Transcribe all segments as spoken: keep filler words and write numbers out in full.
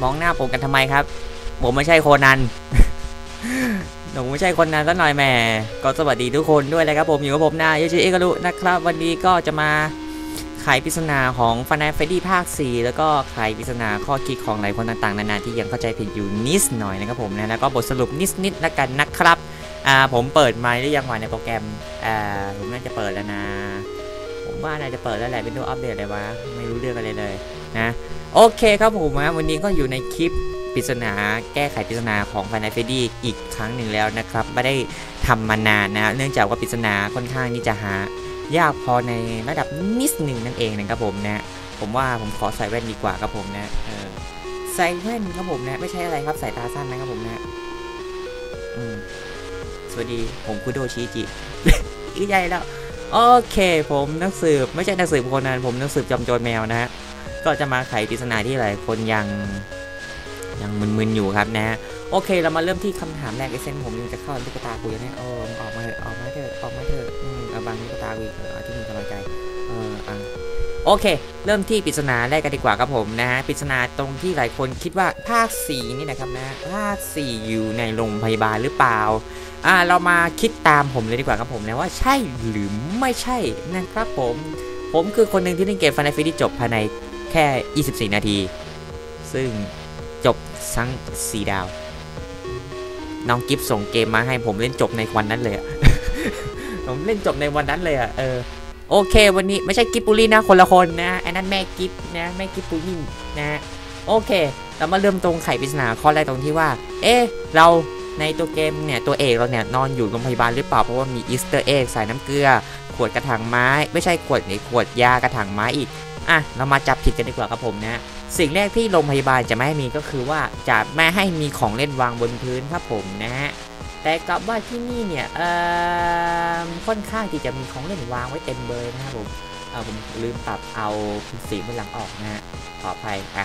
มองหน้าผมกันทำไมครับผมไม่ใช่โคนัน หนูไม่ใช่คนนั้นซะหน่อยแหม่ก็สวัสดีทุกคนด้วยเลยครับผมอยู่กับผมนะยูชิเอการุนะครับวันนี้ก็จะมาไขปริศนาของฟานาเฟดดี้ภาคสี่แล้วก็ไขปริศนาข้อคิดของหลายคนต่างๆนานาที่ยังเข้าใจผิดอยู่นิดหน่อยนะครับผมนะแล้วก็บทสรุปนิดๆแล้วกันนะครับอ่าผมเปิดมาหรือยังวะในโปรแกรมอ่าผมน่าจะเปิดแล้วนะผมว่าน่าจะเปิดแล้วแหละเป็นตัวอัปเดตอะไรวะไม่รู้เรื่องอะไรเลยนะโอเคครับผมนะวันนี้ก็อยู่ในคลิปปริศนาแก้ไขปริศนาของ Final Fantasy อีกครั้งหนึ่งแล้วนะครับไม่ได้ทำมานานนะเนื่องจากว่าปริศนาค่อนข้างที่จะหายากพอในระดับนิดหนึ่งนั่นเองนะครับผมนะผมว่าผมขอใส่แว่นดีกว่าครับผมนะเออใส่แว่นครับผมนะไม่ใช่อะไรครับสายตาสั้นนะครับผมนะอืมสวัสดีผมคุโดชิจิ อีใหญ่แล้วโอเคผมนักสืบไม่ใช่นักสืบคนนั้นผมนักสืบจอมโจรแมวนะฮะก็จะมาไขปริศนาที่หลายคนยังยังมึนๆอยู่ครับนะโอเคเรามาเริ่มที่คำถามแรกไอเซนผมยังจะเข้าลูกตาคุยเนี่ยโอ้ออกมาเถอะออกมาเถอะออกมาเถอะอืมเอาบางลูกตาคุยเอาที่มีกำลังใจเอออ่ะโอเคเริ่มที่ปริศนาแรกกันดีกว่าครับผมนะฮะปริศนาตรงที่หลายคนคิดว่าภาคสี่นี่นะครับนะภาคสี่อยู่ในโรงพยาบาลหรือเปล่าอ่าเรามาคิดตามผมเลยดีกว่าครับผมนะว่าใช่หรือไม่ใช่นะครับผมผมคือคนหนึ่งที่เล่นเกม Final Fantasy จบภายในแค่ยี่สิบสี่นาทีซึ่งจบทั้งสี่ดาวน้องกิฟส่งเกมมาให้ผมเล่นจบในวันนั้นเลย ผมเล่นจบในวันนั้นเลยอ่ะเออโอเควันนี้ไม่ใช่กิฟปุรีนะคนละคนนะไอ้นั่นแม่กิฟนะแม่กิฟปุรีนะโอเคเรามาเริ่มตรงไขปริศนาข้อแรกตรงที่ว่าเอ๊ะเราในตัวเกมเนี่ยตัวเอกเราเนี่ยนอนอยู่โรงพยาบาลหรือเปล่าเพราะว่ามีอีสเตอร์เอ็กใส่น้ำเกลือขวดกระถางไม้ไม่ใช่ขวดในขวดยากระถางไม้อีกอ่ะเรามาจับผิดกันดีกว่าครับผมนะสิ่งแรกที่โรงพยาบาลจะไม่ให้มีก็คือว่าจะไม่ให้มีของเล่นวางบนพื้นครับผมนะฮะแต่กลับว่าที่นี่เนี่ยเอ่อค่อนข้างที่จะมีของเล่นวางไว้เต็มเบยนะครับผมเออผมลืมปรับเอาสีบนหลังออกนะฮะขออภัยอ่ะ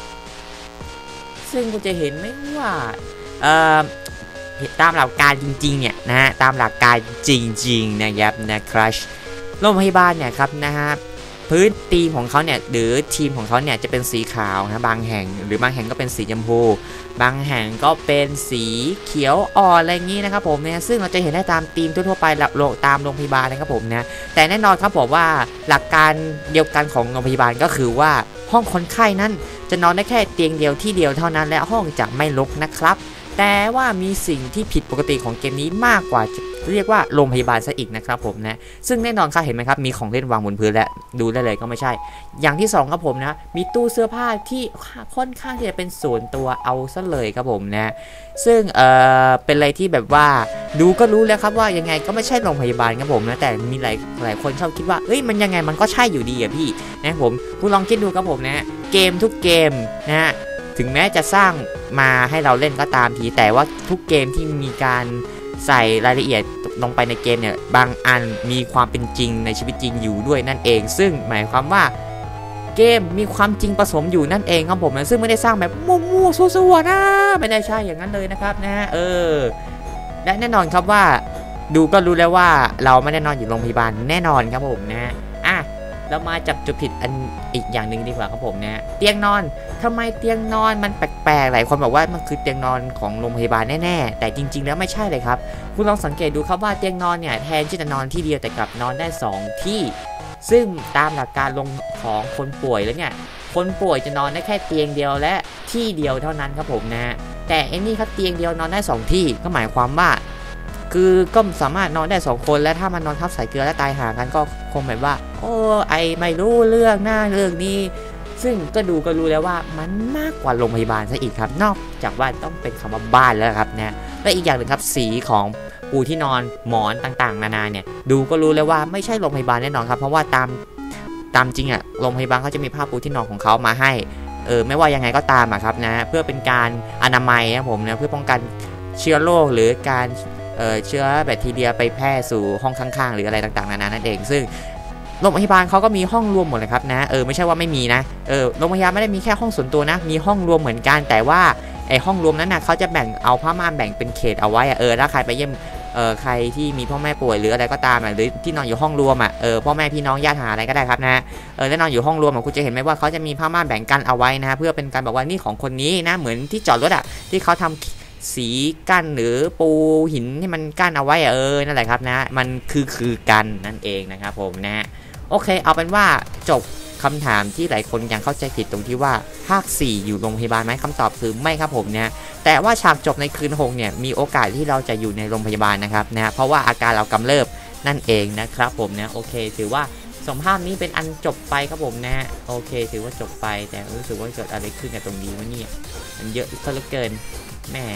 ซึ่งคุณจะเห็นไหมว่าเอ่อตามหลักการจริงๆเนี่ยนะฮะตามหลักการจริงๆนะครับนะครับโรงพยาบาลเนี่ยครับนะฮะพื้นทีมของเขาเนี่ยหรือทีมของเขาเนี่ยจะเป็นสีขาวนะบางแห่งหรือบางแห่งก็เป็นสีชมพูบางแห่งก็เป็นสีเขียวอ่อนอะไรอย่างนี้นะครับผมเนี่ยซึ่งเราจะเห็นได้ตามทีมทั่วๆไปตามโรงพยาบาลนะครับผมนะแต่แน่นอนครับผมว่าหลักการเดียวกันของโรงพยาบาลก็คือว่าห้องคนไข้นั้นจะนอนได้แค่เตียงเดียวที่เดียวเท่านั้นและห้องจะไม่รกนะครับแต่ว่ามีสิ่งที่ผิดปกติของเกมนี้มากกว่าเรียกว่าโรงพยาบาลซะอีกนะครับผมนะซึ่งแน่นอนครับเห็นไหมครับมีของเล่นวางบนพื้นและดูได้เลยก็ไม่ใช่อย่างที่สองครับผมนะมีตู้เสื้อผ้าที่ค่อนข้างที่จะเป็นส่วนตัวเอาซะเลยครับผมนะซึ่งเออเป็นอะไรที่แบบว่าดูก็รู้แล้วครับว่ายังไงก็ไม่ใช่โรงพยาบาลครับผมนะแต่มีหลายหลายคนชอบคิดว่าเอ้ยมันยังไงมันก็ใช่อยู่ดีอะพี่นะผมคุณลองคิดดูครับผมนะเกมทุกเกมนะถึงแม้จะสร้างมาให้เราเล่นก็ตามทีแต่ว่าทุกเกมที่มีการใส่รายละเอียดลงไปในเกมเนี่ยบางอันมีความเป็นจริงในชีวิตจริงอยู่ด้วยนั่นเองซึ่งหมายความว่าเกมมีความจริงผสมอยู่นั่นเองครับผมนะซึ่งไม่ได้สร้างแบบมั่วๆซั่วๆนะไม่ได้ใช่อย่างนั้นเลยนะครับนะเออและแน่นอนครับว่าดูก็รู้แล้วว่าเราไม่ได้นอนอยู่โรงพยาบาลแน่นอนครับผมนะอ่ะเรามาจับจุดผิดอันอีกอย่างหนึ่งดีกว่าครับผมนะเตียงนอนทำไมเตียงนอนมันแปลกๆหลายคนบอกว่ามันคือเตียงนอนของโรงพยาบาลแน่ๆแต่จริงๆแล้วไม่ใช่เลยครับคุณลองสังเกตดูครับว่าเตียงนอนเนี่ยแทนที่จะนอนที่เดียวแต่กลับนอนได้สองที่ซึ่งตามหลักการลงของคนป่วยแล้วเนี่ยคนป่วยจะนอนได้แค่เตียงเดียวและที่เดียวเท่านั้นครับผมนะแต่ไอ้นี่ครับเตียงเดียวนอนได้สองที่ก็หมายความว่าคือก็สามารถนอนได้สองคนและถ้ามันนอนทับใส่เกลือและตายห่างกันก็คงแบบว่าโอ้ไอไม่รู้เรื่องหน้าเรื่องนี้ซึ่งก็ดูก็รู้แล้วว่ามันมากกว่าโรงพยาบาลซะอีกครับนอกจากว่าต้องเป็นคำว่าบ้านแล้วครับนะและอีกอย่างหนึ่งครับสีของปูที่นอนหมอนต่างๆนานาเนี่ยดูก็รู้แล้วว่าไม่ใช่โรงพยาบาลแน่นอนครับเพราะว่าตามตามจริงอะโรงพยาบาลเขาจะมีผ้าปูที่นอนของเขามาให้เออไม่ว่ายังไงก็ตามอะครับนะเพื่อเป็นการอนามัยนะผมนะเพื่อป้องกันเชื้อโรคหรือการเอ่อเชื้อแบคทีเรียไปแพร่สู่ห้องข้างๆหรืออะไรต่างๆนานานั่นเองซึ่งโรงพยาบาลเขาก็มีห้องรวมหมดเลยครับนะเออไม่ใช่ว่าไม่มีนะเออโรงพยาบาลไม่ได้มีแค่ห้องส่วนตัวนะมีห้องรวมเหมือนกันแต่ว่าไอห้องรวมนั้นนะเขาจะแบ่งเอาผ้าม่านแบ่งเป็นเขตเอาไว้เออถ้าใครไปเยี่ยมเออใครที่มีพ่อแม่ป่วยหรืออะไรก็ตามอ่ะหรือที่นอนอยู่ห้องรวมอ่ะเออพ่อแม่พี่น้องญาติหาอะไรก็ได้ครับนะเออแล้วนอนอยู่ห้องรวมอ่ะคุณจะเห็นไหมว่าเขาจะมีผ้าม่านแบ่งกันเอาไว้นะเพื่อเป็นการบอกว่านี่ของคนนี้นะเหมือนที่จอดรถอ่ะที่เขาทำสีกั้นหรือปูหินให้มันกั้นเอาไว้เออนั่นแหละครับนะมันคือคือกันนั่นเองนะครับผมนะโอเคเอาเป็นว่าจบคำถามที่หลายคนยังเข้าใจผิดตรงที่ว่าภาคสี่อยู่โรงพยาบาลไหมคำตอบคือไม่ครับผมเนี่ยแต่ว่าฉากจบในคืนหกเนี่ยมีโอกาสที่เราจะอยู่ในโรงพยาบาลนะครับนะเพราะว่าอาการเรากำเริบนั่นเองนะครับผมนะโอเคถือว่าสมภาพนี้เป็นอันจบไปครับผมนะโอเคถือว่าจบไปแต่รู้สึกว่าเกิดอะไรขึ้นกับตรงนี้วะเนี่ยมันเยอะซะเหลือเกินแม่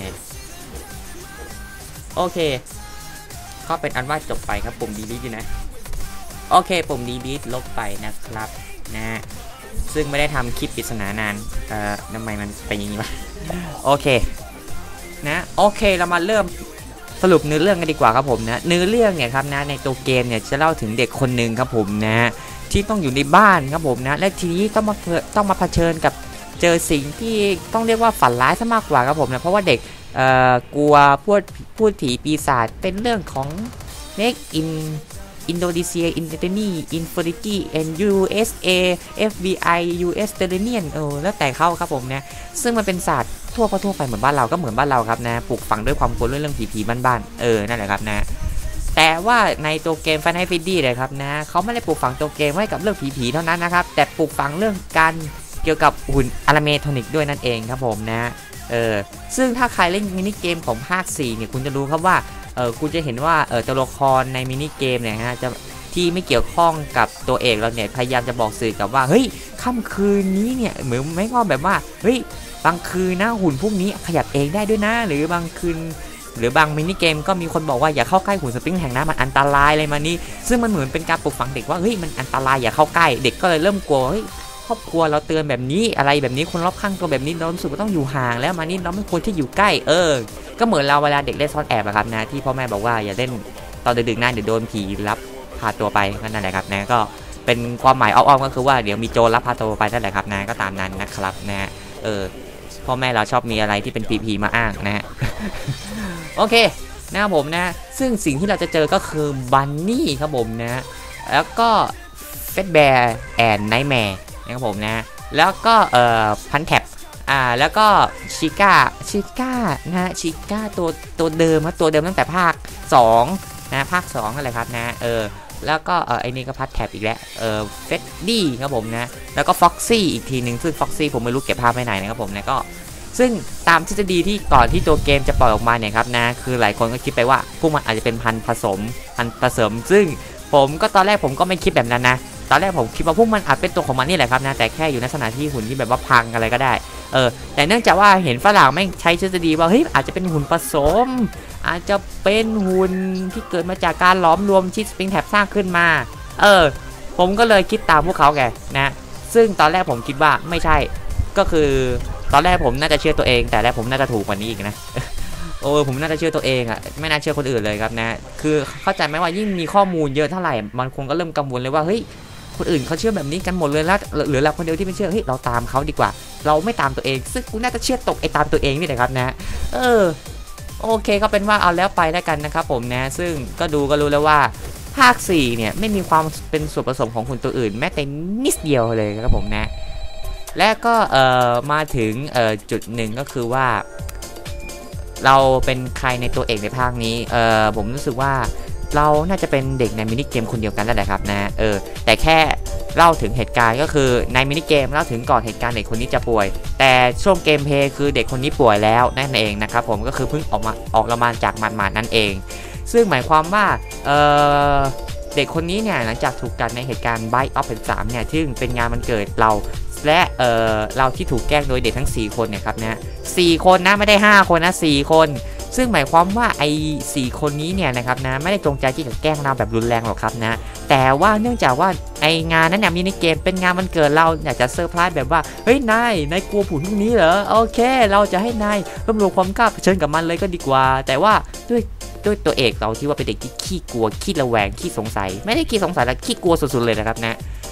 โอเคก็เป็นอันว่าจบไปครับผมดีลิทอยู่นะโอเคผมดีลิทลบไปนะครับนะซึ่งไม่ได้ทำคลิปปริศนานานเอ่อทำไมมันเป็นอย่างนี้วะโอเคนะโอเคเรามาเริ่มสรุปเนื้อเรื่องกันดีกว่าครับผมนะเนื้อเรื่องเนี่ยครับนะในตัวเกมเนี่ยจะเล่าถึงเด็กคนหนึ่งครับผมนะที่ต้องอยู่ในบ้านครับผมนะและทีนี้ต้องมาต้องมาเผชิญกับเจอสิ่งที่ต้องเรียกว่าฝันร้ายซะมากกว่าครับผมนะเพราะว่าเด็กเอ่อกลัวพูดพูดผีปีศาจเป็นเรื่องของเน็กอินอินโดนีเซียอินเตอร์เนีอินฟินิตี้แอนด์ยูเอสเอเอฟบีไอยูเอสเตอร์เนียนเออแล้วแต่เข้าครับผมนะซึ่งมันเป็นศาสตร์ทั่วทั่วไปเหมือนบ้านเราก็เหมือนบ้านเราครับนะปลูกฝังด้วยความกลัวเรื่องผีผีบ้านๆเออนั่นแหละครับนะแต่ว่าในตัวเกม Final Fantasy เลยครับนะเขาไม่ได้ปลูกฝังตัวเกมไว้กับเรื่องผีผีเท่านั้นนะครับแต่ปลูกฝังเรื่องการเกี่ยวกับหุ่นอะลาเมโทนิกด้วยนั่นเองครับผมนะเออซึ่งถ้าใครเล่นมินิเกมของภาคสี่เนี่ยคุณจะรู้ครับว่าเออคุณจะเห็นว่าเออตัวละครในมินิเกมเนี่ยฮะจะที่ไม่เกี่ยวข้องกับตัวเอกเราเนี่ยพยายามจะบอกสื่อกับว่าเฮ้ยค่ำคืนนี้เนี่ยเหมือนไม่ก็แบบว่าเฮ้ยบางคืนนะหุ่นพวกนี้ขยับเองได้ด้วยนะหรือบางคืนหรือบางมินิเกมก็มีคนบอกว่าอย่าเข้าใกล้หุ่นสปริงแห่งน้ำมันอันตรายอะไรมานี่ซึ่งมันเหมือนเป็นการปลุกฝังเด็กว่าเฮ้ยมันอันตรายอย่าเข้าใกล้เด็กก็เลยเริ่มกลัวเฮ้ยครอบครัวเราเตือนแบบนี้อะไรแบบนี้คนรอบข้างตัวแบบนี้เรารู้สึกว่าต้องอยู่ห่างแล้วมานี่เราไม่ควรที่อยู่ใกล้เออก็เหมือนเราเวลาเด็กเล่นซ่อนแอบอะครับนะที่พ่อแม่บอกว่าอย่าเล่นตอนดึกๆนะเดี๋ยวโดนผีรับพาตัวไปก็นั่นแหละครับนะก็เป็นความหมายอ้อมๆก็คือว่าเดี๋ยวมีโจรรับพาตัวไปนั่นแหละครับนะก็ตามนั้นนะครับนะเออพ่อแม่เราชอบมีอะไรที่เป็นผีๆมาอ้างนะฮะ โอเคนะครับผมนะซึ่งสิ่งที่เราจะเจอก็คือบันนี่ครับผมนะแล้วก็เฟสแบร์แอนไนท์แมร์นะครับผมนะแล้วก็เอ่อพันแท็บอ่าแล้วก็ชิก้าชิก้านะชิก้าตัวตัวเดิมครับตัวเดิมตั้งแต่ภาคสองนะภาคสองนั่นแหละครับนะเออแล้วก็เออไอ้นี่ก็พัดแท็บอีกแล้วเออเฟดดี้ครับผมนะแล้วก็ฟ็อกซี่อีกทีหนึ่งซึ่งฟ็อกซี่ผมไม่รู้เก็บภาพไว้ไหนนะครับผมนะก็ซึ่งตามทฤษฎีที่ก่อนที่ตัวเกมจะปล่อยออกมาเนี่ยครับนะคือหลายคนก็คิดไปว่าพวกมันอาจจะเป็นพันธุ์ผสมพันธุ์ผสมซึ่งผมก็ตอนแรกผมก็ไม่คิดแบบนั้นนะตอนแรกผมคิดว่าพวกมันอาจเป็นตัวของมันนี่แหละครับนะแต่แค่อยู่ในลักษณะที่หุ่นที่แบบว่าพังอะไรก็ได้เออแต่เนื่องจากว่าเห็นฝรั่งไม่ใช้ทฤษฎีว่าเฮ้ยอาจจะเป็นหุ่นผสมอาจจะเป็นหุ่นที่เกิดมาจากการหลอมรวมที่สปริงแท็บสร้างขึ้นมาเออผมก็เลยคิดตามพวกเขาแกนะซึ่งตอนแรกผมคิดว่าไม่ใช่ก็คือตอนแรกผมน่าจะเชื่อตัวเองแต่แรกผมน่าจะถูกกว่านี้อีกนะ โอ้ผมน่าจะเชื่อตัวเองอ่ะไม่น่าเชื่อคนอื่นเลยครับนะคือเข้าใจไหมว่ายิ่งมีข้อมูลเยอะเท่าไหร่มันคงก็เริ่มกังวลเลยว่าเฮ้ยคนอื่นเขาเชื่อแบบนี้กันหมดเลยแล้วหรือเราคนเดียวที่ไม่เชื่อเฮ้ยเราตามเขาดีกว่าเราไม่ตามตัวเองซึ่งกูน่าจะเชื่อตกไอ้ตามตัวเองนี่แหละครับนะเออโอเคก็เป็นว่าเอาแล้วไปแล้วกันนะครับผมนะซึ่งก็ดูก็รู้แล้วว่าภาคสี่เนี่ยไม่มีความเป็นส่วนผสมของหุ่นตัวอื่นแม้แต่นิดเดียวเลยครับผมนะและก็เอ่อมาถึงเอ่อจุดหนึ่งก็คือว่าเราเป็นใครในตัวเอกในภาคนี้เออผมรู้สึกว่าเราน่าจะเป็นเด็กในมินิเกมคนเดียวกันแล้วแหละครับนะเออแต่แค่เล่าถึงเหตุการณ์ก็คือในมินิเกมเล่าถึงก่อนเหตุการณ์เด็กคนนี้จะป่วยแต่ช่วงเกมเพลย์คือเด็กคนนี้ป่วยแล้วนั่นเองนะครับผมก็คือเพิ่งออกมาออกละมานจากหมาดๆนั่นเองซึ่งหมายความว่าเออเด็กคนนี้เนี่ยหลังจากถูกกัดในเหตุการณ์ Bite of สามเนี่ยซึ่งเป็นงานวันเกิดเราและเออเราที่ถูกแกล้งโดยเด็กทั้งสี่คนเนี่ยครับนะสี่คนนะไม่ได้ห้าคนนะสี่คนซึ่งหมายความว่าไอ้สี่คนนี้เนี่ยนะครับนะไม่ได้จงใจที่จะแกล้งเราแบบรุนแรงหรอกครับนะแต่ว่าเนื่องจากว่าไองานนั้นเนี่ยมินิเกมเป็นงานวันเกิดเราอยากจะเซอร์ไพรส์แบบว่าเฮ้ยนายนายกลัวผุนพวกนี้เหรอโอเคเราจะให้นายรวบรวมความกล้าเผชิญกับมันเลยก็ดีกว่าแต่ว่าด้วยด้วยตัวเอกเราที่ว่าเป็นเด็กที่ขี้กลัวขี้ระแวงขี้สงสัยไม่ได้ขี้สงสัยแล้วขี้กลัวสุดๆเลยนะครับนะ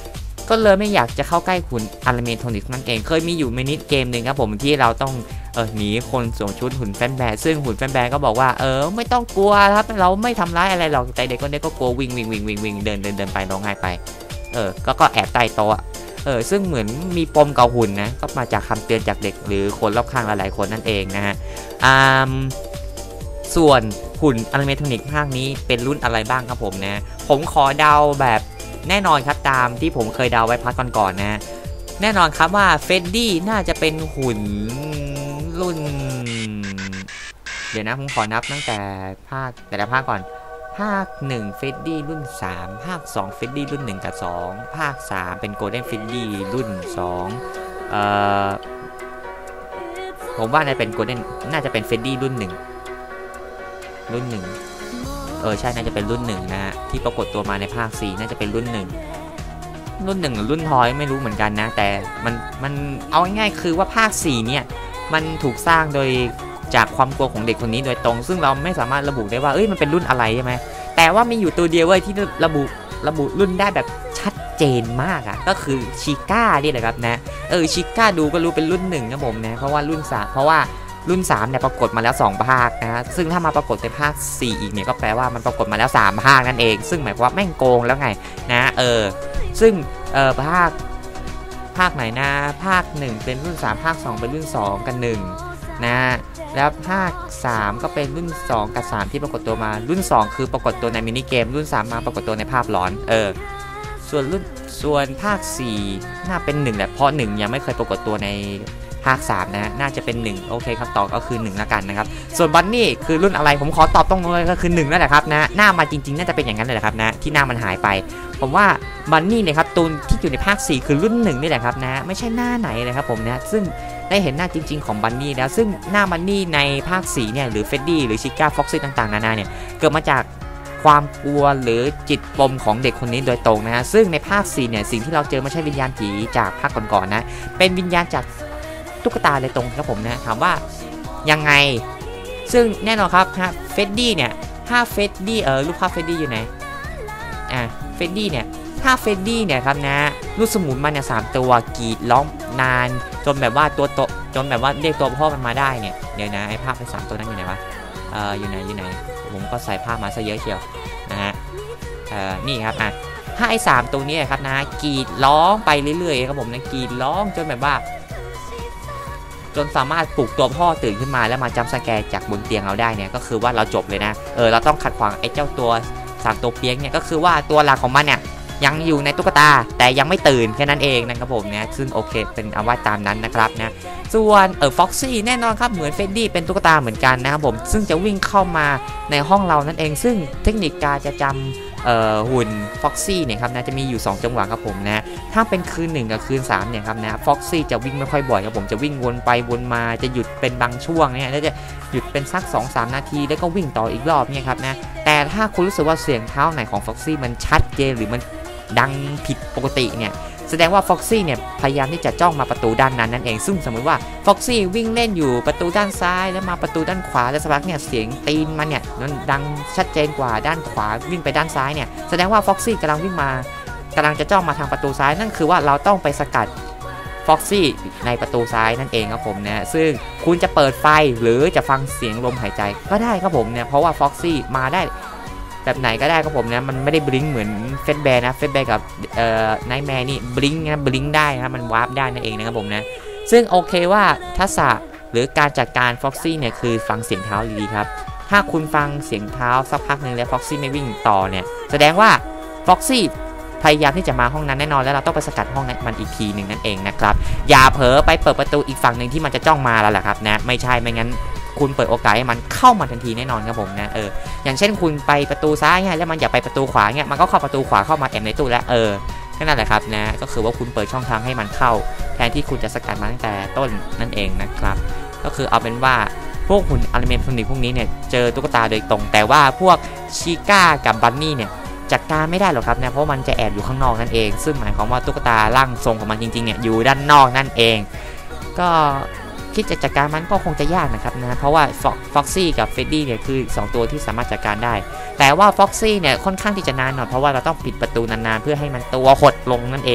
ก็เลยไม่อยากจะเข้าใกล้หุ่นอนิเมทรอนิกส์นั่นเองเคยมีอยู่มินิเกมหนึ่งครับผมที่เราต้องเออหนีคนสวมชุดหุ่นแฟนแบร์ซึ่งหุ่นแฟนแบร์ก็บอกว่าเออไม่ต้องกลัวครับเราไม่ทำร้ายอะไรหรอกแต่เด็กคนนี้ก็กลัววิ่งวิ่งวิ่งวิ่งวิ่งเดินเดินเดินไปร้องไห้ไปเออก็ก็แอบใต้โต๊ะเออซึ่งเหมือนมีปมกับหุ่นนะก็มาจากคำเตือนจากเด็กหรือคนรอบข้างหลายๆคนนั่นเองนะฮะอ่าส่วนหุ่นอนิเมทรอนิกส์ภาคนี้เป็นรุ่นอะไรบ้างครับผมนะผมขอเดาแบบแน่นอนครับตามที่ผมเคยเดาไว้พักก่อนๆนะแน่นอนครับว่าเฟดดี้น่าจะเป็นหุ่นรุ่นเดี๋ยวนะผมขอนับตั้งแต่ภาคแต่ละภาคก่อนภาคหนึ่งเฟดดี้รุ่นสามภาคสองเฟดดี้รุ่นหนึ่งกับสองภาคสามเป็นโกลเด้นเฟดดี้รุ่นสองเอ่อผมว่าน่าจะเป็นโกลเด้นน่าจะเป็นเฟดดี้รุ่นหนึ่งรุ่นหนึ่งเออใช่น่าจะเป็นรุ่นหนึ่งนะฮะที่ปรากฏตัวมาในภาคสี่น่าจะเป็นรุ่นหนึ่งรุ่นหนึ่งหรือรุ่นทอยไม่รู้เหมือนกันนะแต่มันมันเอาง่ายๆคือว่าภาคสี่เนี่ยมันถูกสร้างโดยจากความกลัวของเด็กคนนี้โดยตรงซึ่งเราไม่สามารถระบุได้ว่าเอ้ยมันเป็นรุ่นอะไรใช่ไหมแต่ว่ามีอยู่ตัวเดียวเว้ยที่ระบุระบุรุ่นได้แบบชัดเจนมากอ่ะก็คือชิก้านี่แหละครับนะเออชิก้าดูก็รู้เป็นรุ่นหนึ่งนะผมนะเพราะว่ารุ่นสามเพราะว่ารุ่นสามเนี่ยปรากฏมาแล้วสองภาคนะซึ่งถ้ามาปรากฏในภาคสี่อีกเนี่ยก็แปลว่ามันปรากฏมาแล้วสามภาคนั่นเองซึ่งหมายความว่าแม่งโกงแล้วไงนะเออซึ่งเออภาคภาคไหนนะภาคหนึ่งเป็นรุ่นสามภาคสองเป็นรุ่นสองกันหนึ่งนะแล้วภาคสามก็เป็นรุ่นสองกับสามที่ปรากฏตัวมารุ่นสองคือปรากฏตัวในมินิเกมรุ่นสามมาปรากฏตัวในภาพหลอนเออส่วนรุ่นส่วนภาคสี่น่าเป็นหนึ่งแหละเพราะหนึ่งยังไม่เคยปรากฏตัวในภาคสามนะน่าจะเป็นหนึ่งโอเคครับตอบก็คือหนึ่งแล้วกันนะครับส่วนบันนี่คือรุ่นอะไรผมขอตอบตรงเลยก็คือหนึ่งนั่นแหละครับนะหน้ามันจริงๆน่าจะเป็นอย่างนั้นเลยแหละครับนะที่หน้ามันหายไปผมว่าบันนี่เนี่ยครับตัวที่อยู่ในภาคสี่คือรุ่นหนึ่งนี่แหละครับนะไม่ใช่หน้าไหนเลยครับผมนะซึ่งได้เห็นหน้าจริงๆของบันนี่แล้วซึ่งหน้าบันนี่ในภาคสี่เนี่ยหรือเฟดดี้หรือชิก้าฟ็อกซี่ต่างๆนานาเนี่ยเกิดมาจากความกลัวหรือจิตปมของเด็กคนนี้โดยตรงนะฮะซึ่งในภาคสี่เนี่ยสิ่งที่เราเจอไม่ใช่วิญญาณผีจากภาคก่อนๆนะเป็นวิญญาณจากตุ๊กตาเลยตรงครับผมนะถามว่ายังไงซึ่งแน่นอนครับฮะเฟดดี้เนี่ยถ้าเฟดดี้เออรูปภาพเฟดดี้อยู่ไหนอ่ะเฟดดี้เนี่ยถ้าเฟดดี้เนี่ยครับนะลูกสมุนมันเนี่ยสามตัวกรีดร้องนานจนแบบว่าตัวโตจนแบบว่าเรียกตัวพ่อมันมาได้เนี่ยเดี๋ยวนะไอ้ภาพไปสามตัวนั้นอยู่ไหนวะเอออยู่ไหนอยู่ไหนผมก็ใส่ภาพมาซะเยอะเชียวนะฮะเออนี่ครับอ่ะถ้าไอ้สามตัวนี้ครับนะกรีดร้องไปเรื่อยๆครับผมนะกรีดร้องจนแบบว่าจนสามารถปลุกตัวพ่อตื่นขึ้นมาแล้วมาจัมป์สแกร์จากบนเตียงเราได้เนี่ยก็คือว่าเราจบเลยนะเออเราต้องขัดขวางไอ้เจ้าตัวสามตัวเปียกเนี่ยก็คือว่าตัวหลักของมันเนี่ยยังอยู่ในตุ๊กตาแต่ยังไม่ตื่นแค่นั้นเองนะครับผมเนี่ยซึ่งโอเคเป็นเอาว่าตามนั้นนะครับนะส่วนเออฟ็อกซี่แน่นอนครับเหมือนเฟดดี้เป็นตุ๊กตาเหมือนกันนะครับผมซึ่งจะวิ่งเข้ามาในห้องเรานั่นเองซึ่งเทคนิคการจะจำเอ่อหุ่นฟ็อกซี่เนี่ยครับนะจะมีอยู่สองจังหวะครับผมนะถ้าเป็นคืนหนึ่งกับคืนสามเนี่ยครับนะฟ็อกซี่จะวิ่งไม่ค่อยบ่อยครับผมจะวิ่งวนไปวนมาจะหยุดเป็นบางช่วงเนี่ยแล้วจะหยุดเป็นสัก สองถึงสาม นาทีแล้วก็วิ่งต่ออีกรอบเนี่ยครับนะแต่ถ้าคุณรู้สึกว่าเสียงเท้าไหนของฟ็อกซี่มันชัดเจนหรือมันดังผิดปกติเนี่ยแสดงว่าฟ็อกซี่เนี่ยพยายามที่จะจ้องมาประตูด้านนั้นนั่นเองซึ่งสมมติว่าฟ็อกซี่วิ่งเล่นอยู่ประตูด้านซ้ายแล้วมาประตูด้านขวาแล้วสักพักเนี่ยเสียงตีนมันเนี่ยมันดังชัดเจนกว่าด้านขวาวิ่งไปด้านซ้ายเนี่ยแสดงว่าฟ็อกซี่กำลังวิ่งมากำลังจะจ้องมาทางประตูซ้ายนั่นคือว่าเราต้องไปสกัดฟ็อกซี่ในประตูซ้ายนั่นเองครับผมนะซึ่งคุณจะเปิดไฟหรือจะฟังเสียงลมหายใจก็ได้ครับผมเนี่ยเพราะว่าฟ็อกซี่มาได้แบบไหนก็ได้ครับผมนะมันไม่ได้บลิงเหมือนเฟสแบร์นะเฟสแบร์กับเอ่อไนท์แมร์นี่บลิงนะบลิงได้นะมันวาร์ปได้นั่นเองนะครับผมนะซึ่งโอเคว่าทักษะหรือการจัดการฟ็อกซี่เนี่ยคือฟังเสียงเท้าดีๆครับถ้าคุณฟังเสียงเท้าสักพักหนึ่งแล้วฟ็อกซี่ไม่วิ่งต่อเนี่ยแสดงว่าฟ็อกซี่พยายามที่จะมาห้องนั้นแน่นอนแล้วเราต้องไปสกัดห้องนั้นมันอีกทีหนึ่งนั่นเองนะครับอย่าเผลอไปเปิดประตูอีกฝั่งหนึ่งที่มันจะจ้องมาแล้วแหละครับนะไม่ใช่ไม่งั้นคุณเปิดโอกาสให้มันเข้ามาทันทีแน่นอนครับผมนะเอออย่างเช่นคุณไปประตูซ้ายเนี่ยแล้วมันอยากไปประตูขวาเนี่ยมันก็เข้าประตูขวาเข้ามาแอบในตู้แล้วเออแค่นั้นแหละครับนะก็คือว่าคุณเปิดช่องทางให้มันเข้าแทนที่คุณจะสกัดมันตั้งแต่ต้นนั่นเองนะครับก็คือเอาเป็นว่าพวกหุ่นอนิเมะพวกนี้เนี่ยเจอตุ๊กตาโดยตรงแต่ว่าพวกชิก้ากับบันนี่เนี่ยจัดการไม่ได้หรอกครับนะเพราะมันจะแอบอยู่ข้างนอกนั่นเองซึ่งหมายความว่าตุ๊กตาร่างทรงของมันจริงๆเนี่ยอยู่ด้านนอกนั่นเองก็คิดจะจัดการมันก็คงจะยากนะครับนะเพราะว่าฟ็อกซี่กับเฟดดี้เนี่ยคือสองตัวที่สามารถจัดการได้แต่ว่าฟ็อกซี่เนี่ยค่อนข้างที่จะนานหน่อยเพราะว่าเราต้องปิดประตูนานๆเพื่อให้มันตัวหดลงนั่นเอง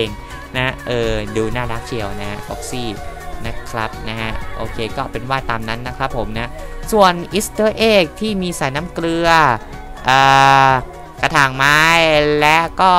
นะเออดูน่ารักเชียวนะฟ็อกซี่นะครับนะฮะโอเคก็เป็นว่าตามนั้นนะครับผมนะส่วนอีสเตอร์เอ็กที่มีใส่น้ำเกลือกระถางไม้และก็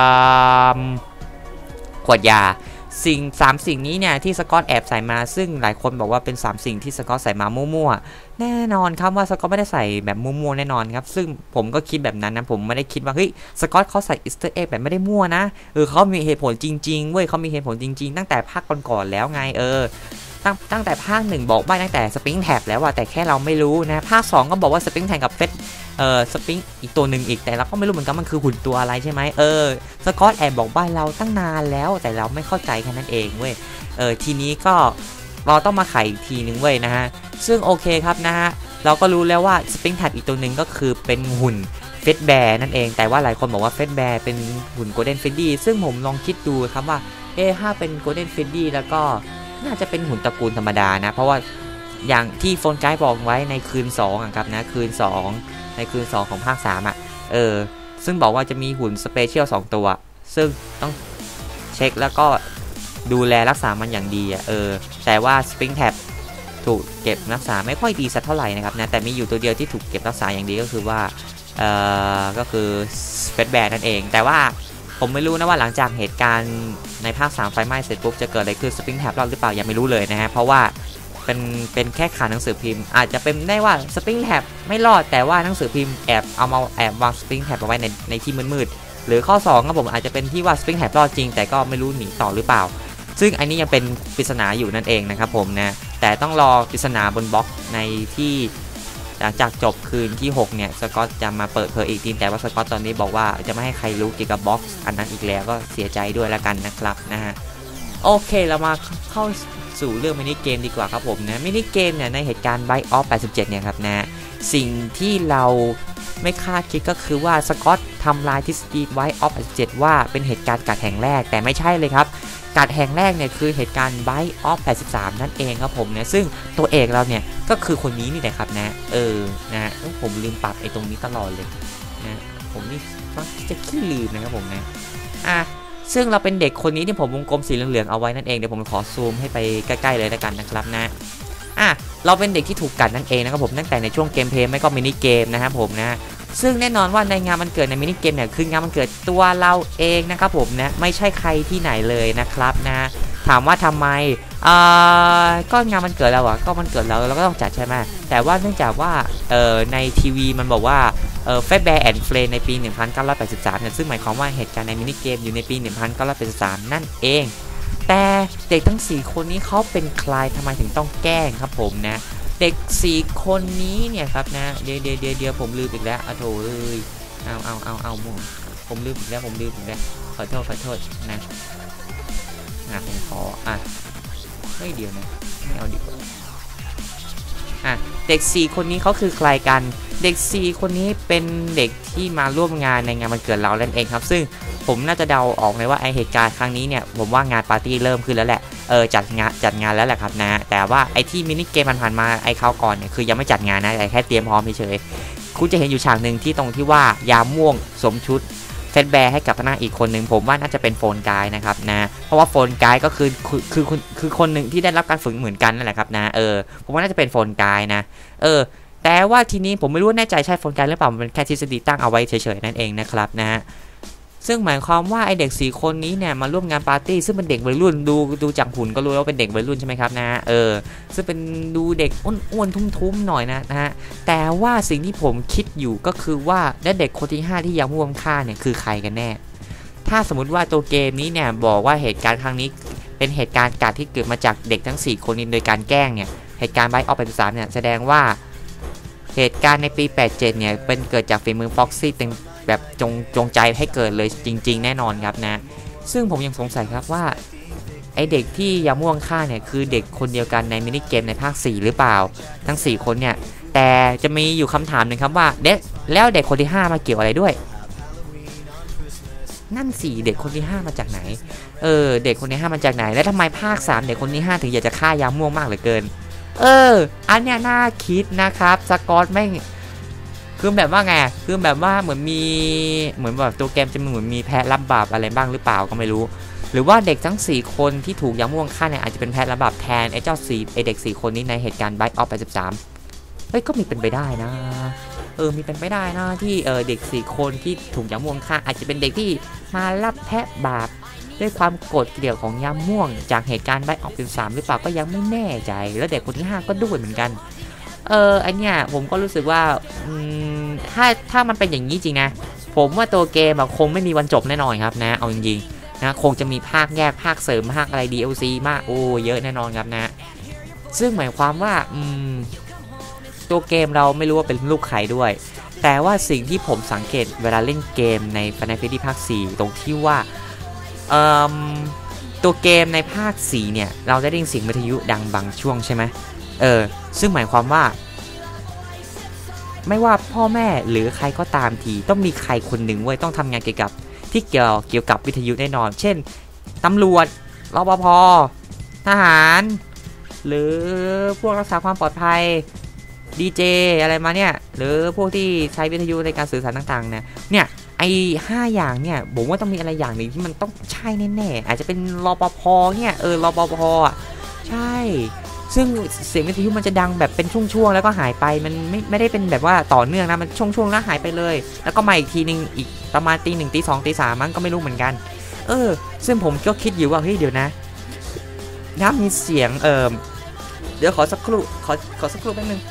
ขวดยาสิ่งสามสิ่งนี้เนี่ยที่สกอตแอบใส่มาซึ่งหลายคนบอกว่าเป็นสามสิ่งที่สกอตใส่มามั่วๆแน่นอนครับว่าสกอตไม่ได้ใส่แบบมั่วๆแน่นอนครับซึ่งผมก็คิดแบบนั้นนะผมไม่ได้คิดว่าเฮ้ยสกอตเขาใส่อีสเตอร์เอ็กแบบไม่ได้มั่วนะเออเขามีเหตุผลจริงๆเว้ยเขามีเหตุผลจริงๆตั้งแต่ภาคก่อนๆแล้วไงเออตั้งตั้งแต่ภาคหนึ่งบอกใบ้ตั้งแต่สปริงแท็บแล้วอะแต่แค่เราไม่รู้นะภาคสองก็บอกว่าสปริงแท็บกับเฟสเออสปริงอีกตัวหนึ่งอีกแต่เราก็ไม่รู้เหมือนกันมันคือหุ่นตัวอะไรใช่ไหมเออสกอตแอบบอกใบ้เราตั้งนานแล้วแต่เราไม่เข้าใจแค่นั้นเองเว้ยเออทีนี้ก็เราต้องมาไขอีกทีนึงเว้ยนะฮะซึ่งโอเคครับนะฮะเราก็รู้แล้วว่าสปริงแท็บอีกตัวหนึ่งก็คือเป็นหุ่นเฟสแบร์นั่นเองแต่ว่าหลายคนบอกว่าเฟสแบร์เป็นหุ่นโกลเด้นเฟดดี้ซึ่งผมลองคิดดูครับว่าเออถ้าเป็นโกลเด้นเฟดดี้แล้วก็น่าจะเป็นหุ่นตระกูลธรรมดานะเพราะว่าอย่างที่โฟนไกด์บอกไว้ในคืนสองอ่ะครับนะคืนสองในคืนสองของภาคสามอ่ะเออซึ่งบอกว่าจะมีหุ่นสเปเชียลสองตัวซึ่งต้องเช็คแล้วก็ดูแลรักษามันอย่างดีอ่ะเออแต่ว่าสปริงแท็บถูกเก็บรักษาไม่ค่อยดีสักเท่าไหร่นะครับนะแต่มีอยู่ตัวเดียวที่ถูกเก็บรักษาอย่างดีก็คือว่าเอ่อก็คือเฟสแบร์นั่นเองแต่ว่าผมไม่รู้นะว่าหลังจากเหตุการณ์ในภาคสามไฟไหม้เสร็จปุ๊บจะเกิดอะไรขึ้นสปริงแท็บรอดหรือเปล่ายังไม่รู้เลยนะฮะเพราะว่าเป็นเป็นแค่ข่าวหนังสือพิมพ์อาจจะเป็นได้ว่าสปริงแท็บไม่รอดแต่ว่าหนังสือพิมพ์แอบเอามาแอบวางสปริงแท็บเอาไว้ในในที่มืดๆหรือข้อสองครับผมอาจจะเป็นที่ว่าสปริงแท็บรอดจริงแต่ก็ไม่รู้หนีต่อหรือเปล่าซึ่งอันนี้ยังเป็นปริศนาอยู่นั่นเองนะครับผมนะแต่ต้องรอปริศนาบนบล็อกในที่หลังจากจบคืนที่หกเนี่ยสกอตจะมาเปิดเผยอีกทีแต่ว่าสกอตตอนนี้บอกว่าจะไม่ให้ใครรู้เกี่ยวกับบ็อกซ์อันนั้นอีกแล้วก็เสียใจด้วยแล้วกันนะครับนะฮะโอเคเรามาเข้าสู่เรื่องมินิเกมดีกว่าครับผมนะมินิเกมเนี่ยในเหตุการณ์ Bite of แปดสิบเจ็ดเนี่ยครับนะสิ่งที่เราไม่คาดคิดก็คือว่าสกอตทำลายทฤษฎี Bite of แปดสิบเจ็ดว่าเป็นเหตุการณ์กัดแห่งแรกแต่ไม่ใช่เลยครับกัดแห่งแรกเนี่ยคือเหตุการณ์ Bite of แปดสิบสามนั่นเองครับผมนะซึ่งตัวเอกเราเนี่ยก็คือคนนี้นี่แหละครับนะเออนะผมลืมปรับไอ้ตรงนี้ตลอดเลยนะผมนี่มักจะขี้ลืมนะครับผมนะอ่ะซึ่งเราเป็นเด็กคนนี้ที่ผมวงกลมสีเหลืองๆเอาไว้นั่นเองเดี๋ยวผมขอซูมให้ไปใกล้ๆเลยแล้วกันนะครับนะอ่ะเราเป็นเด็กที่ถูกกัดนั่นเองนะครับผมตั้งแต่ในช่วงเกมเพลย์ไม่ก็มินิเกมนะครับผมนะซึ่งแน่นอนว่าในงานวันเกิดในมินิเกมเนี่ยคืองานวันเกิดตัวเราเองนะครับผมนะไม่ใช่ใครที่ไหนเลยนะครับนะถามว่าทำไมอ่าก็งานวันเกิดเราอ่ะก็วันเกิดเราเราก็ต้องจัดใช่ไหมแต่ว่าเนื่องจากว่าเอ่อในทีวีมันบอกว่าเอ่อเฟสแบร์แอนด์เฟรนในปีหนึ่งพันเก้าร้อยแปดสิบสามเนี่ยซึ่งหมายความว่าเหตุการณ์ในมินิเกมอยู่ในปีหนึ่งพันเก้าร้อยแปดสิบสามนั่นเองแต่เด็กทั้งสี่คนนี้เขาเป็นใครทำไมถึงต้องแกล้งครับผมนะเด็กสี่คนนี้เนี่ยครับนะเดี๋ยวเดี๋ยวเดี๋ยวผมลืมอีกแล้วอะโถเอ้ยเอาเอาเอาเอาผมลืมอีกแล้วผมลืมอีกแล้วขอโทษขอโทษนะอ่ะผมขออ่ะไม่เดียวนะไม่เอาดีกว่าอ่ะเด็กสี่คนนี้เขาคือใครกันเด็กสี่คนนี้เป็นเด็กที่มาร่วมงานในงานวันเกิดเราเล่นเองครับซึ่งผมน่าจะเดาออกเลยว่าไอเหตุการณ์ครั้งนี้เนี่ยผมว่างานปาร์ตี้เริ่มขึ้นแล้วแหละเออจัดงานจัดงานแล้วแหละครับนะแต่ว่าไอที่มินิเกมผ่านๆมาไอคราวก่อนเนี่ยคือยังไม่จัดงานนะแต่แค่เตรียมพร้อมเฉยๆคุณจะเห็นอยู่ฉากหนึ่งที่ตรงที่ว่ายามม่วงสวมชุดเฟสแบร์ให้กับพนักอีกคนหนึ่งผมว่าน่าจะเป็นโฟนไกด์นะครับนะเพราะว่าโฟนไกด์ก็คือคือคือคือคนหนึ่งที่ได้รับการฝึกเหมือนกันนั่นแหละครับนะเออผมว่าน่าจะเป็นโฟนไกด์นะเออแต่ว่าทีนี้ผมไม่รู้แน่ใจใช่โฟนไกด์หรือเปล่ามันเป็นแค่ทฤษฎีตั้งเอาไว้เฉยๆนั่นเองนะครับนะซึ่งหมายความว่าไอเด็กสี่คนนี้เนี่ยมาร่วมงานปาร์ตี้ซึ่งเป็นเด็กวัยรุ่นดูดูจากหุ่นก็รู้แล้วเป็นเด็กวัยรุ่นใช่ไหมครับนะเออซึ่งเป็นดูเด็กอ้วนๆทุ้มๆหน่อยนะนะฮะแต่ว่าสิ่งที่ผมคิดอยู่ก็คือว่าเด็กคนที่ห้าที่ยังร่วมฆ่าเนี่ยคือใครกันแน่ถ้าสมมติว่าตัวเกมนี้เนี่ยบอกว่าเหตุการณ์ครั้งนี้เป็นเหตุการณ์การที่เกิดมาจากเด็กทั้งสี่คนนี้โดยการแกล้งเนี่ยเหตุการณ์ไบต์ออฟแปดสิบสามเนี่ยแสดงว่าเหตุการณ์ในปีแปดสิบเจ็ดเนี่ยเป็นเกิดจากฝีมือฟ็อกซี่เต็มแบบจงจงใจให้เกิดเลยจริงๆแน่นอนครับนะซึ่งผมยังสงสัยครับว่าไอเด็กที่ยาม่วงฆ่าเนี่ยคือเด็กคนเดียวกันในมินิเกมในภาคสี่หรือเปล่าทั้งสี่คนเนี่ยแต่จะมีอยู่คำถามหนึ่งครับว่าเด็กแล้วเด็กคนที่ห้ามาเกี่ยวอะไรด้วยนั่นสี่เด็กคนที่ห้ามาจากไหนเออเด็กคนที่ห้ามาจากไหนแล้วทำไมภาคสามเด็กคนที่ห้าถึงอยากจะฆ่ายาม่วงมากเหลือเกินเอออันเนี้ยน่าคิดนะครับสกอตไม่คือแบบว่าไงคือแบบว่าเหมือนมีเหมือนแบบตัวเกมจะเหมือนมีแพ้รับบาปอะไรบ้างหรือเปล่าก็ไม่รู้หรือว่าเด็กทั้งสี่คนที่ถูกยาม่วงฆ่าเนี่ยอาจจะเป็นแพทย์ระบาดแทนไอ้เจ้าสี่ไอ้เด็กสี่คนนี้ในเหตุการณ์ไบต์ออฟแปดสิบสามเฮ้ยก็มีเป็นไปได้นะเออมีเป็นไปได้นะที่เออเด็กสี่คนที่ถูกยาม่วงฆ่าอาจจะเป็นเด็กที่มารับแพะบาปด้วยความโกรธเกลียวของยาม่วงจากเหตุการณ์ไบต์ออฟแปดสิบสามหรือเปล่าก็ยังไม่แน่ใจแล้วเด็กคนที่ห้าก็ด้วยเหมือนกันเออไอเนี้ยผมก็รู้สึกว่าอืมถ้าถ้ามันเป็นอย่างนี้จริงนะผมว่าตัวเกมคงไม่มีวันจบแน่นอนครับนะเอาจริงๆนะคงจะมีภาคแยกภาคเสริมภาคอะไร ดี แอล ซี มากโอ้เยอะแน่นอนครับนะซึ่งหมายความว่าอืมตัวเกมเราไม่รู้ว่าเป็นลูกใครด้วยแต่ว่าสิ่งที่ผมสังเกตเวลาเล่นเกมใน Final Fantasy ภาคสี่ตรงที่ว่าเอ่อตัวเกมในภาคสี่เนี่ยเราได้ยินเสียงวิทยุดังบางช่วงใช่ไหมเออซึ่งหมายความว่าไม่ว่าพ่อแม่หรือใครก็ตามทีต้องมีใครคนหนึ่งเว้ยต้องทำงานเกี่ยวกับที่เกี่ยวเกี่ยวกับวิทยุแน่นอนเช่นตำรวจรปภ.ทหารหรือพวกรักษาความปลอดภัยดีเจอะไรมาเนี่ยหรือพวกที่ใช้วิทยุในการสื่อสารต่างๆเนี่ยเนี่ยไอ้ห้าอย่างเนี่ยผมว่าต้องมีอะไรอย่างหนึ่งที่มันต้องใช่แน่ๆอาจจะเป็นรปภ.เนี่ยเออรปภ.อ่ะใช่ซึ่งเสียงวิทยุมันจะดังแบบเป็นช่วงๆแล้วก็หายไปมันไม่ไม่ได้เป็นแบบว่าต่อเนื่องนะมันช่วงๆแล้วหายไปเลยแล้วก็มาอีกทีนึงอีกประมาณตีหนึ่งตีสองตีสามมั้งก็ไม่รู้เหมือนกันเออซึ่งผมก็คิดอยู่ว่าเฮ้ยเดี๋ยวนะน้ำมีเสียงเออเดี๋ยวขอสักครู่ขอขอสักครู่แป๊บนึง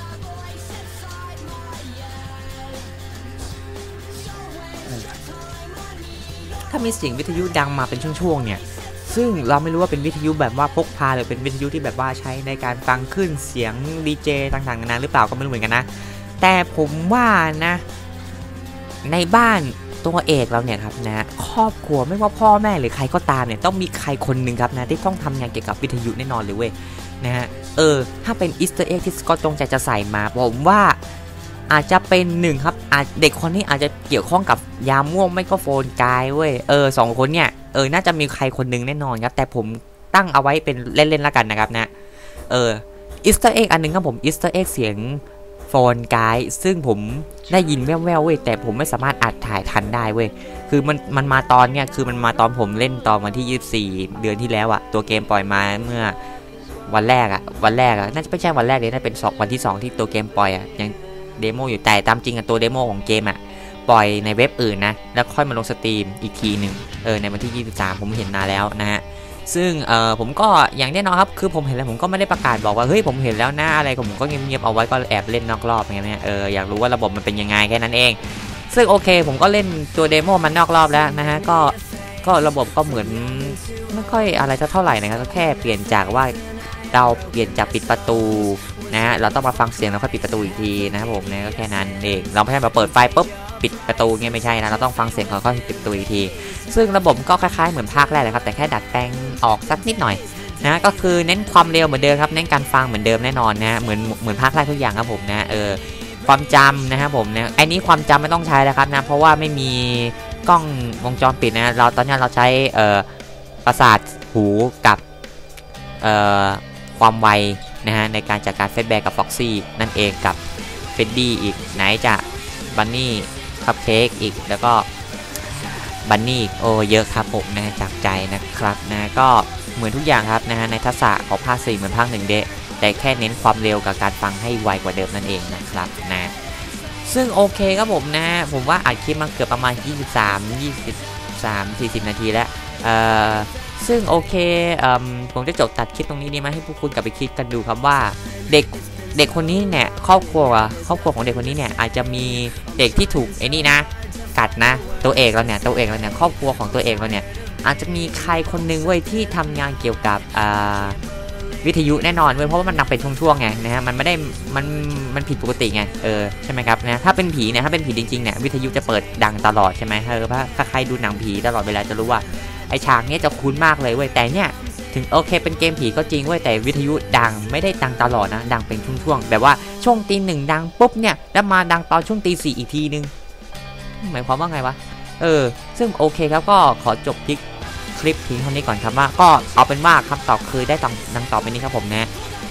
ถ้ามีเสียงวิทยุดังมาเป็นช่วงๆเนี่ยซึ่งเราไม่รู้ว่าเป็นวิทยุแบบว่าพกพาหรือเป็นวิทยุที่แบบว่าใช้ในการฟังขึ้นเสียงดีเจต่างๆนานาหรือเปล่าก็ไม่รู้เหมือนกันนะแต่ผมว่านะในบ้านตัวเอกเราเนี่ยครับนะครอบครัวไม่ว่าพ่อแม่หรือใครก็ตามเนี่ยต้องมีใครคนหนึ่งครับนะที่ต้องทำงานเกี่ยวกับวิทยุแน่นอนเลยเว้ยนะฮะเออถ้าเป็นอีสเตอร์เอ็กที่สกอตจงใจจะใส่มาผมว่าอาจจะเป็นหนึ่งครับอาจเด็กคนนี้อาจจะเกี่ยวข้องกับยาม่วงไม่ก็โฟนกายเว้ยเออสองคนเนี่ยเออน่าจะมีใครคนหนึ่งแน่นอนครับแต่ผมตั้งเอาไว้เป็นเล่นๆแล้วกันนะครับนะเอออีสเตอร์เอ็กอันนึงครับผมอีสเตอร์เอ็กเสียงโฟนกายซึ่งผมได้ยินแว่วๆเว้ยแต่ผมไม่สามารถอัดถ่ายทันได้เว้ยคือมันมันมาตอนเนี่ยคือมันมาตอนผมเล่นตอนวันที่ยี่สิบสี่เดือนที่แล้วอะตัวเกมปล่อยมาเมื่อวันแรกอะวันแรกอะน่าจะไม่ใช่วันแรกเลยน่าเป็นสองวันที่สองที่ตัวเกมปล่อยอะยังเดโมอยู่แต่ตามจริงอะตัวเดโมของเกมอะปล่อยในเว็บอื่นนะแล้วค่อยมาลงสตรีมอีกทีหนึ่งเออในวันที่ยี่สิบสามผมเห็นนานแล้วนะฮะซึ่งเออผมก็อย่างแน่นอนครับคือผมเห็นแล้วผมก็ไม่ได้ประกาศบอกว่าเฮ้ยผมเห็นแล้วนะอะไรผมก็เงียบๆเอาไว้ก็แอบเล่นนอกรอบไงเนี่ยเอออยากรู้ว่าระบบมันเป็นยังไงแค่นั้นเองซึ่งโอเคผมก็เล่นตัวเดโมมันนอกรอบแล้วนะฮะก็ก็ระบบก็เหมือนไม่ค่อยอะไรเท่าไหร่นะครับก็แค่เปลี่ยนจากว่าเราเปลี่ยนจากปิดประตูนะฮะเราต้องมาฟังเสียงแล้วค่อยปิดประตูอีกทีนะครับผมนะก็แค่นั้นเองเราไม่ใช่มาเปิดไฟปุ๊บปิดประตูเงี้ยไม่ใช่นะเราต้องฟังเสียงเขาค่อยปิดประตูอีกทีซึ่งระบบก็คล้ายๆเหมือนภาคแรกเลยครับแต่แค่ดัดแปลงออกสักนิดหน่อยนะก็คือเน้นความเร็วเหมือนเดิมครับเน้นการฟังเหมือนเดิมแน่นอนนะเหมือนเหมือนภาคแรกทุกอย่างครับผมนะเออความจำนะครับผมนะไอ้นี้ความจำไม่ต้องใช้แล้วครับนะเพราะว่าไม่มีกล้องวงจรปิดนะเราตอนนี้เราใช้เอ่อประสาทหูกับเอ่อความไวนะฮะในการจัดการเฟซแบ็กกับฟ็อกซี่นั่นเองกับเฟดดี้อีกไหนจะบันนี่คัพเค้กอีกแล้วก็บันนี่โอ้เยอะครับผมนะจากใจนะครับนะก็เหมือนทุกอย่างครับนะฮะในทักษะของภาคสี่เหมือนภาคหนึ่งเดะแต่แค่เน้นความเร็วกับการฟังให้ไวกว่าเดิมนั่นเองนะครับนะซึ่งโอเคครับผมนะผมว่าอัดคลิปมาเกือบประมาณยี่สิบสาม ยี่สิบสาม สี่สิบนาทีแล้วเอ่อซึ่งโอเคเอ่อผมจะจบตัดคลิปตรงนี้ดีไหมให้พวกคุณกลับไปคิดกันดูครับว่าเด็กเด็กคนนี้เนี่ยครอบครัวครอบครัวของเด็กคนนี้เนี่ยอาจจะมีเด็กที่ถูกไอ้นี่นะกัดนะตัวเอกเราเนี่ยตัวเอกเราเนี่ยครอบครัวของตัวเอกเราเนี่ยอาจจะมีใครคนนึงเว้ยที่ทำงานเกี่ยวกับอ่าวิทยุแน่นอนเว้ยเพราะว่ามันนำเป็นช่วงๆไงนะฮะมันไม่ได้มันมันผิดปกติไงเออใช่ไหมครับนะถ้าเป็นผีเนี่ยถ้าเป็นผีจริงๆเนี่ยวิทยุจะเปิดดังตลอดใช่ไหมเออถ้าใครดูหนังผีตลอดเวลาจะรู้ว่าไอฉากนี้จะคุ้นมากเลยเว้ยแต่เนี่ยถึงโอเคเป็นเกมผีก็จริงเว้ยแต่วิทยุดังไม่ได้ดังตลอดนะดังเป็นช่วงๆแบบว่าช่วงตีหนึ่งดังปุ๊บเนี่ยแล้วมาดังตอนช่วงตีสี่อีกทีนึงหมายความว่าไงวะเออซึ่งโอเคครับก็ขอจบคลิปทิ้งเท่านี้ก่อนครับว่าก็เอาเป็นว่าคำตอบคือได้ดังตอบไปนี้ครับผมนะ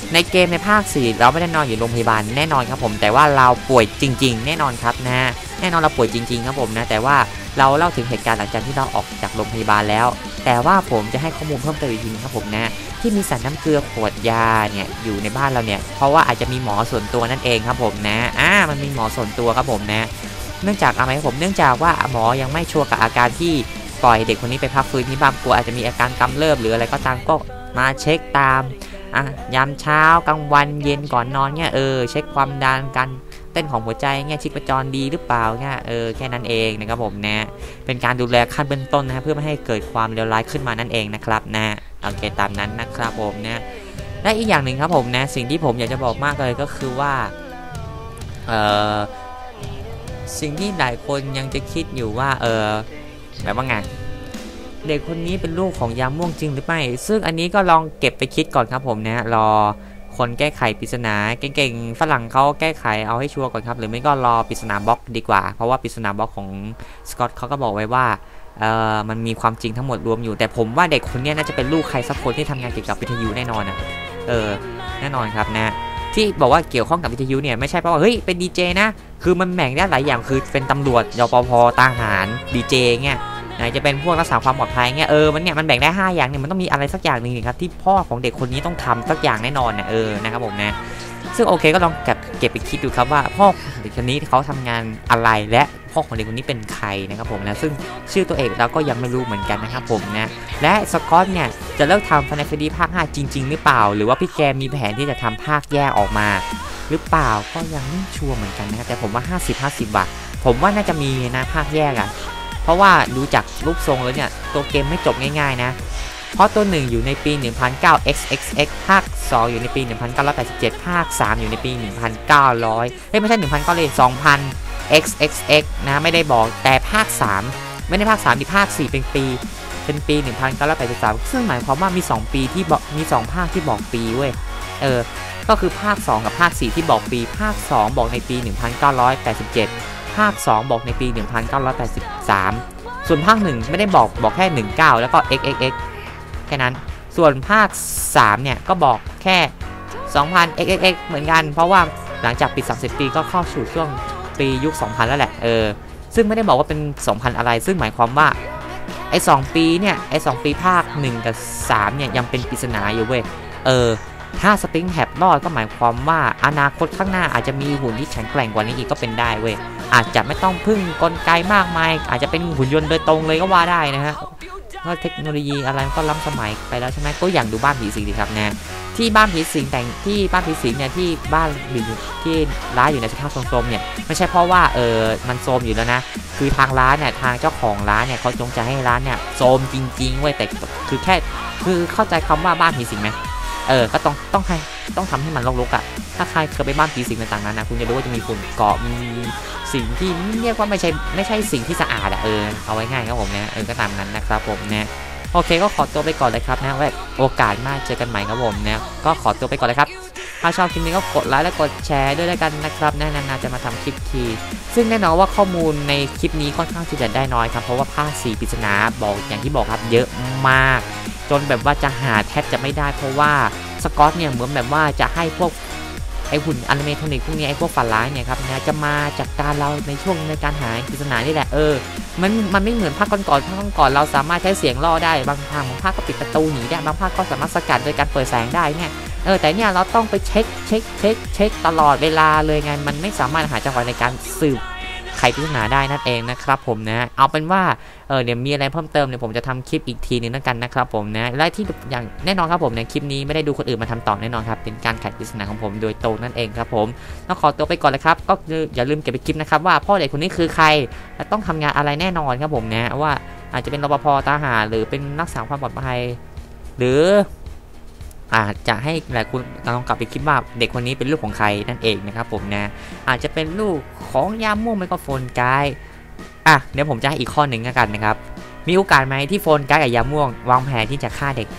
ในเกมในภาคสี่เราไม่ได้นอนอยู่โรงพยาบาลแน่นอนครับผมแต่ว่าเราป่วยจริงๆแน่นอนครับนะแน่นอนเราป่วยจริงๆครับผมนะแต่ว่าเราเล่าถึงเหตุการณ์หลังจากที่เราออกจากโรงพยาบาลแล้วแต่ว่าผมจะให้ข้อมูลเพิ่มเติมอีกทีครับผมนะที่มีสารน้ำเกลือขวดยาเนี่ยอยู่ในบ้านเราเนี่ยเพราะว่าอาจจะมีหมอส่วนตัวนั่นเองครับผมนะอ่ามันมีหมอส่วนตัวครับผมนะเนื่องจากอะไรครับผมเนื่องจากว่าหมอยังไม่ชัวร์กับอาการที่ปล่อยเด็กคนนี้ไปพักฟื้นที่บ้านกลัวอาจจะมีอาการกำเริบหรืออะไรก็ตามก็มาเช็คตามอ่ะยามเช้ากลางวันเย็นก่อนนอนเนี่ยเออเช็คความดันการเต้นของหัวใจเนี่ยชีพจรดีหรือเปล่าเนี่ยเออแค่นั้นเองนะครับผมนะเป็นการดูแลขั้นเบื้องต้นนะเพื่อไม่ให้เกิดความเลวร้ายขึ้นมานั่นเองนะครับนะโอเคตามนั้นนะครับผมนะและอีกอย่างหนึ่งครับผมนะสิ่งที่ผมอยากจะบอกมากเลยก็คือว่าเออสิ่งที่หลายคนยังจะคิดอยู่ว่าเออแบบว่าไงเด็กคนนี้เป็นลูกของยาม่วงจริงหรือไม่ซึ่งอันนี้ก็ลองเก็บไปคิดก่อนครับผมนะรอคนแก้ไขปริศนาเก่งๆฝรั่งเขาแก้ไขเอาให้ชัวร์ก่อนครับหรือไม่ก็รอปริศนาบล็อกดีกว่าเพราะว่าปริศนาบล็อกของสกอตเขาก็บอกไว้ว่าเอ่อมันมีความจริงทั้งหมดรวมอยู่แต่ผมว่าเด็กคนนี้น่าจะเป็นลูกใครสักคนที่ทำงานเกี่ยวกับวิทยุแน่นอนอ่ะเออแน่นอนครับนะที่บอกว่าเกี่ยวข้องกับวิทยุเนี่ยไม่ใช่เพราะว่าเฮ้ยเป็นดีเจนะคือมันแบ่งได้หลายอย่างคือเป็นตำรวจยปภทหารดีเจเงี้ยจะเป็นพวกรักษาความปลอดภัยเงี้ยเออมันเนี่ยมันแบ่งได้ห้าอย่างเนี่ยมันต้องมีอะไรสักอย่างหนึ่งครับที่พ่อของเด็กคนนี้ต้องทำสักอย่างแน่นอนเนี่ยเออนะครับผมนะซึ่งโอเคก็ลองเก็บเก็บไปคิดดูครับว่าพ่อเด็กคนนี้เขาทำงานอะไรและพ่อของเด็กคนนี้เป็นใครนะครับผมนะซึ่งชื่อตัวเอกเราก็ยังไม่รู้เหมือนกันนะครับผมนะและสกอตเนี่ยจะเลิกทำฟันเฟดีภาคห้าจริงๆหรือเปล่าหรือว่าพี่แกมีแผนที่จะทำภาคแยกออกมาหรือเปล่าก็ยังไม่ชัวร์เหมือนกันนะครับแต่ผมว่าห้าสิบ ห้าสิบว่ะผมว่าน่าจะมีนะภาคแยกอะเพราะว่าดูจากรูปทรงแล้วเนี่ยตัวเกมไม่จบง่ายๆนะเพราะตัวหนึ่งอยู่ในปี หนึ่งพันเก้าร้อย เอ็กซ์ เอ็กซ์ เอ็กซ์ ภาคสองอยู่ในปี หนึ่งพันเก้าร้อยแปดสิบเจ็ด ภาคสามอยู่ในปี หนึ่งพันเก้าร้อย เฮ้ยไม่ใช่ หนึ่งพันเก้าร้อย สองพัน เอ็กซ์ เอ็กซ์ เอ็กซ์ นะไม่ได้บอกแต่ภาคสามไม่ได้ภาคสามดิภาคสี่เป็นปีเป็นปี หนึ่งพันเก้าร้อยแปดสิบสาม ซึ่งหมายความว่ามีสองปีที่บอกมีสองภาคที่บอกปีเว้ยเออก็คือภาคสองกับภาคสี่ที่บอกปีภาคสองบอกในปี หนึ่งพันเก้าร้อยแปดสิบเจ็ด ภาคสองบอกในปี หนึ่งพันเก้าร้อยแปดสิบสามส่วนภาคหนึ่งไม่ได้บอกบอกแค่หนึ่งเก้าแล้วก็ เอ็กซ์ เอ็กซ์ เอ็กซ์ แค่นั้นส่วนภาคสามเนี่ยก็บอกแค่สองพัน เอ็กซ์ เอ็กซ์ เอ็กซ์ เหมือนกันเพราะว่าหลังจากปีสามสิบปีก็เข้าสู่ช่วงปียุคสองพันแล้วแหละเออซึ่งไม่ได้บอกว่าเป็นสองพันอะไรซึ่งหมายความว่าไอ้สองปีเนี่ยไอ้สองปีภาคหนึ่งกับสามเนี่ยยังเป็นปริศนาอยู่เว้ยเออถ้าสปริงแฮปรอดก็หมายความว่าอนาคตข้างหน้าอาจจะมีหุ่นที่แข็งแกร่งกว่านี้อีกก็เป็นได้เว้ยอาจจะไม่ต้องพึ่งกลไกมากมายอาจจะเป็นหุ่นยนต์โดยตรงเลยก็ว่าได้นะฮะเพราะเทคโนโลยีอะไรก็ล้ำสมัยไปแล้วใช่ไหมก็อย่างดูบ้านผีสิงดีครับนะที่บ้านผีสิงแต่งที่บ้านผีสิงเนี่ยที่บ้านหรือที่ร้านอยู่ในสภาพโทรมๆเนี่ยไม่ใช่เพราะว่าเออมันโทรมอยู่แล้วนะคือทางร้านเนี่ยทางเจ้าของร้านเนี่ยเขาจงใจให้ร้านเนี่ยโทรมจริงๆเว้ยแต่คือแค่คือเข้าใจคำว่าบ้านผีสิงไหมเออก็ต้องต้องให้ต้องทำให้มันรกๆอ่ะถ้าใครเคยไปบ้านผีสิงต่างๆนั้นนะคุณจะรู้ว่าจะมีฝุ่นเกาะมีสิ่งที่เรียกว่าไม่ใช่ไม่ใช่สิ่งที่สะอาดอ่ะเออเอาไว้ง่ายครับผมนะเออก็ตามนั้นนะครับผมนะโอเคก็ขอตัวไปก่อนเลยครับนะไว้โอกาสหน้าเจอกันใหม่ครับผมนะก็ขอตัวไปก่อนเลยครับถ้าชอบคลิปนี้ก็กดไลค์และกดแชร์ด้วยแล้วกันนะครับแน่นอนจะมาทำคลิปทีซึ่งแน่นอนว่าข้อมูลในคลิปนี้ค่อนข้างที่จะได้น้อยครับเพราะว่าภาคสี่ปริศนาบอกอย่างที่บอกครับเยอะมากจนแบบว่าจะหาแทบจะไม่ได้เพราะว่าสกอตเนี่ยเหมือนแบบว่าจะให้พวกไอหุ่นอนิเมทรอนิกพวกนี้ไอพวกฝันร้ายเนี่ยครับนะจะมาจากการเราในช่วงในการหาปริศนานี่แหละเออมันมันไม่เหมือนภาคก่อนๆภาคก่อนเราสามารถใช้เสียงล่อได้บางทางบางภาคก็ปิดประตูหนีได้บางภาคก็สามารถสกัดโดยการเปิดแสงได้เนี่ยเออแต่เนี่ยเราต้องไปเช็คเช็คเช็คเช็คตลอดเวลาเลยไงมันไม่สามารถหาจังหวะในการสืบไขปริศนาได้นั่นเองนะครับผมนะเอาเป็นว่าเออเดี๋ยวมีอะไรเพิ่มเติมเดี๋ยวผมจะทำคลิปอีกทีนึงแล้วกันนะครับผมนะและที่อย่างแน่นอนครับผมในคลิปนี้ไม่ได้ดูคนอื่นมาทำต่อแน่นอนครับเป็นการไขปริศนาของผมโดยตรงนั่นเองครับผมต้องขอตัวไปก่อนเลยครับก็อย่าลืมเก็บไปคลิปนะครับว่าพ่อเด็กคนนี้คือใครและต้องทำงานอะไรแน่นอนครับผมนะว่าอาจจะเป็นรปภทหารหรือเป็นรักษาความปลอดภัยหรืออาจจะให้หลายคนลองกลับไปคิดว่าเด็กคนนี้เป็นลูกของใครนั่นเองนะครับผมนะอาจจะเป็นลูกของยามม่วงไมโครโฟนไกด์อ่ะเดี๋ยวผมจะให้อีกข้อหนึ่งกันนะครับมีโอกาสไหมที่โฟนไกด์กับยามม่วงวางแผนที่จะฆ่าเด็ก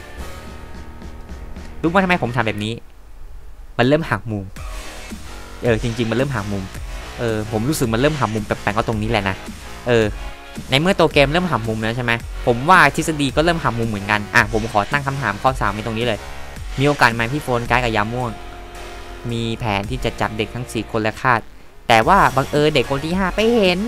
รู้ไหมทำไมผมทำแบบนี้มันเริ่มหักมุมเออจริงๆมันเริ่มหักมุมเออผมรู้สึกมันเริ่มหักมุมแปลกๆก็ตรงนี้แหละนะเออในเมื่อตัวเกมเริ่มหักมุมแล้วใช่ไหมผมว่าทฤษฎีก็เริ่มหักมุมเหมือนกันอ่ะผมขอตั้งคำถามข้อสามในตรงนี้เลยมีโอกาสไหมพี่โฟนกายกับยาม่วงมีแผนที่จะจับเด็กทั้งสี่คนและคาดแต่ว่าบังเอิญเด็กคนที่ห้าไปเห็น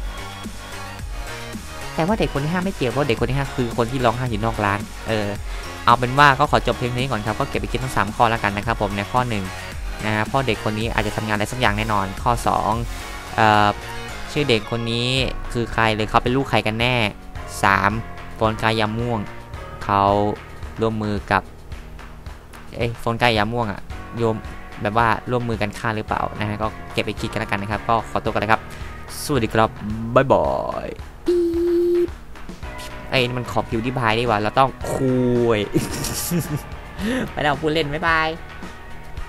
แต่ว่าเด็กคนที่ห้าไม่เกี่ยวเพราะเด็กคนที่ห้าคือคนที่ร้องไห้อยู่นอกร้านเออเอาเป็นว่าก็ขอจบเพลงนี้ก่อนครับก็เก็บไปคิดทั้งสามข้อแล้วกันนะครับผมในข้อหนึ่งนะฮะเพราะเด็กคนนี้อาจจะทำงานอะไรสักอย่างแน่นอนข้อสองเอ่อชื่อเด็กคนนี้คือใครเลยเขาเป็นลูกใครกันแน่สามโฟนกายยาม่วงเขาร่วมมือกับเอ้ยโฟนกายยาม่วงอะโยมแบบว่าร่วมมือกันฆ่าหรือเปล่านะฮะก็เก็บไปคิดกันแล้วกันนะครับก็ขอตัวกันเลยครับสวัสดีครับบ๊ายบายไอ้มันขอผิวที่พายดีกว่าเราต้องคุยไปแล้วพูดเล่นบ๊ายบาย